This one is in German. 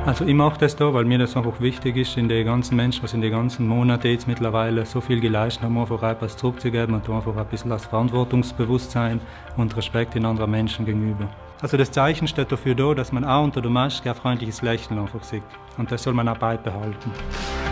Also ich mache das da, weil mir das einfach wichtig ist, in den ganzen Menschen, was in den ganzen Monaten jetzt mittlerweile so viel geleistet haben, einfach etwas zurückzugeben und einfach ein bisschen das Verantwortungsbewusstsein und Respekt den anderen Menschen gegenüber. Also das Zeichen steht dafür da, dass man auch unter der Maske ein freundliches Lächeln einfach sieht. Und das soll man auch beibehalten.